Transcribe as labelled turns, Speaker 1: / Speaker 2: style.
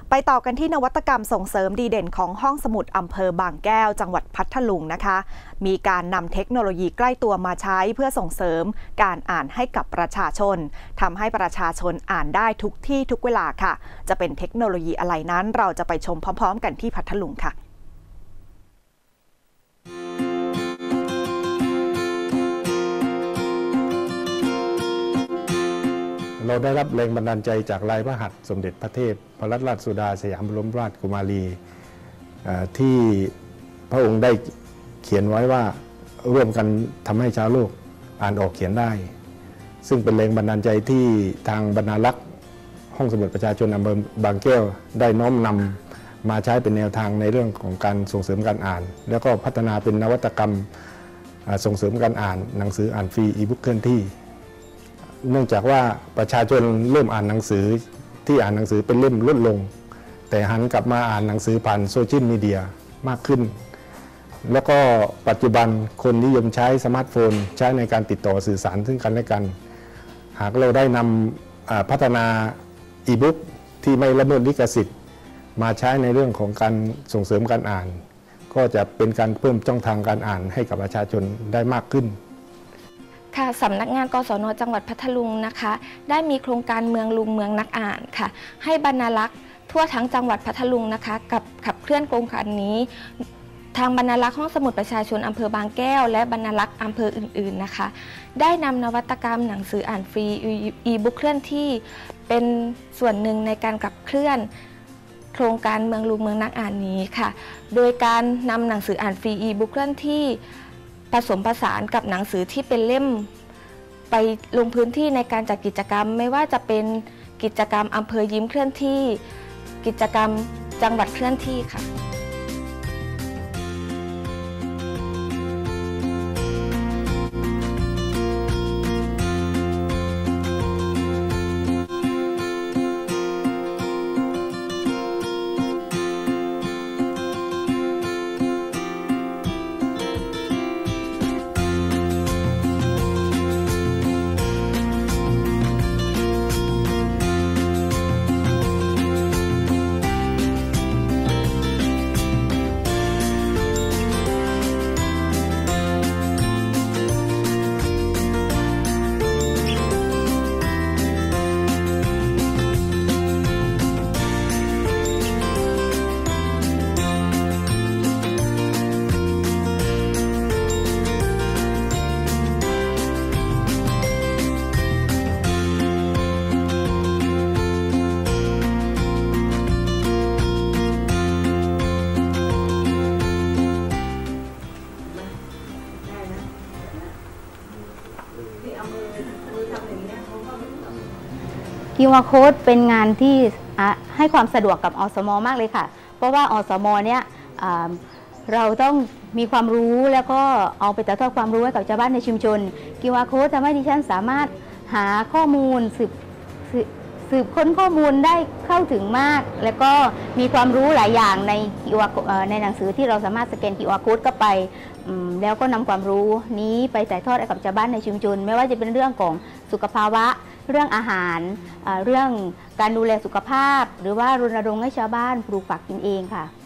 Speaker 1: ไปต่อกันที่นวัตกรรมส่งเสริมดีเด่นของห้องสมุดอำเภอบางแก้วจังหวัดพัทลุงนะคะมีการนำเทคโนโลยีใกล้ตัวมาใช้เพื่อส่งเสริมการอ่านให้กับประชาชนทำให้ประชาชนอ่านได้ทุกที่ทุกเวลาค่ะจะเป็นเทคโนโลยีอะไรนั้นเราจะไปชมพร้อมๆกันที่พัทลุงค่ะ
Speaker 2: เราได้รับแรงบันดาลใจจากลายพระหัตถ์สมเด็จพระเทพพระราชสุดาสยามบรมราชกุมารีที่พระองค์ได้เขียนไว้ว่าร่วมกันทำให้ชาวโลกอ่านออกเขียนได้ซึ่งเป็นแรงบันดาลใจที่ทางบรรณารักษ์ห้องสมุดประชาชนอำเภอบางแก้วได้น้อมนำมาใช้เป็นแนวทางในเรื่องของการส่งเสริมการอ่านแล้วก็พัฒนาเป็นนวัตกรรมส่งเสริมการอ่านหนังสืออ่านฟรีอีบุ๊กเคลื่อนที่เนื่องจากว่าประชาชนเริ่มอ่านหนังสือที่อ่านหนังสือเป็นเล่มลดลงแต่หันกลับมาอ่านหนังสือผ่านโซเชียลมีเดียมากขึ้นแล้วก็ปัจจุบันคนนิยมใช้สมาร์ทโฟนใช้ในการติดต่อสื่อสารซึ่งกันและกันหากเราได้นำพัฒนาอีบุ๊กที่ไม่ละเมิดลิขสิทธิ์มาใช้ในเรื่องของการส่งเสริมการอ่านก็จะเป็นการเพิ่มช่องทางการอ่านให้กับประชาชนได้มากขึ้น
Speaker 3: ค่ะสำนักงานกศน.จังหวัดพัทลุงนะคะได้มีโครงการเมืองลุงเมืองนักอ่านค่ะให้บรรณารักษ์ทั่วทั้งจังหวัดพัทลุงนะคะกับขับเคลื่อนโครงการนี้ทางบรรณารักษ์ห้องสมุดประชาชนอำเภอบางแก้วและบรรณารักษ์อำเภออื่นๆนะคะได้นำนวัตกรรมหนังสืออ่านฟรีอีบุ๊กเคลื่อนที่เป็นส่วนหนึ่งในการขับเคลื่อนโครงการเมืองลุงเมืองนักอ่านนี้ค่ะโดยการนำหนังสืออ่านฟรีอีบุ๊กเคลื่อนที่ผสมผสานกับหนังสือที่เป็นเล่มไปลงพื้นที่ในการจัดกิจกรรมไม่ว่าจะเป็นกิจกรรมอำเภอยิ้มเคลื่อนที่กิจกรรมจังหวัดเคลื่อนที่ค่ะ
Speaker 4: QR Code เป็นงานที่ให้ความสะดวกกับอสม.มากเลยค่ะเพราะว่าอสม.เนี่ยเราต้องมีความรู้แล้วก็เอาไปถ่ายทอดความรู้ให้กับชาวบ้านในชุมชน QR Code ทำให้ดิฉันสามารถหาข้อมูลสืบค้นข้อมูลได้เข้าถึงมากแล้วก็มีความรู้หลายอย่างในหนังสือที่เราสามารถสแกน QR Code เข้าไปแล้วก็นำความรู้นี้ไปถ่ายทอดให้กับชาวบ้านในชุมชนไม่ว่าจะเป็นเรื่องของสุขภาวะเรื่องอาหารเรื่องการดูแลสุขภาพหรือว่ารณรงค์ให้ชาวบ้านปลูกฝังกินเองค่ะ